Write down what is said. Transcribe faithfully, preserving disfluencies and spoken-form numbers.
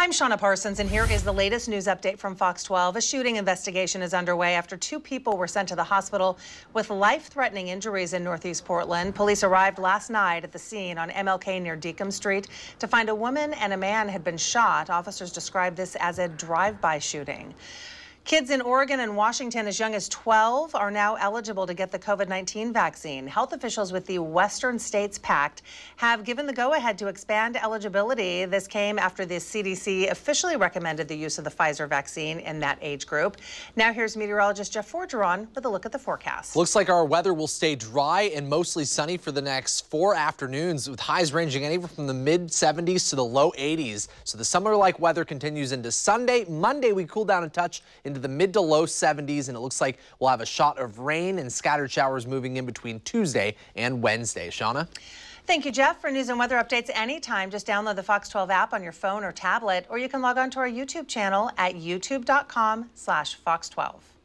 I'm Shauna Parsons, and here is the latest news update from Fox twelve. A shooting investigation is underway after two people were sent to the hospital with life-threatening injuries in Northeast Portland. Police arrived last night at the scene on M L K near Deacon Street to find a woman and a man had been shot. Officers described this as a drive-by shooting. Kids in Oregon and Washington as young as twelve are now eligible to get the COVID nineteen vaccine. Health officials with the Western States Pact have given the go-ahead to expand eligibility. This came after the C D C officially recommended the use of the Pfizer vaccine in that age group. Now here's meteorologist Jeff Forgeron with a look at the forecast. Looks like our weather will stay dry and mostly sunny for the next four afternoons, with highs ranging anywhere from the mid seventies to the low eighties. So the summer-like weather continues into Sunday. Monday, we cool down a touch into the mid to low seventies, and it looks like we'll have a shot of rain and scattered showers moving in between Tuesday and Wednesday. Shauna? Thank you, Jeff. For news and weather updates anytime, just download the Fox twelve app on your phone or tablet, or you can log on to our YouTube channel at youtube dot com slash fox twelve.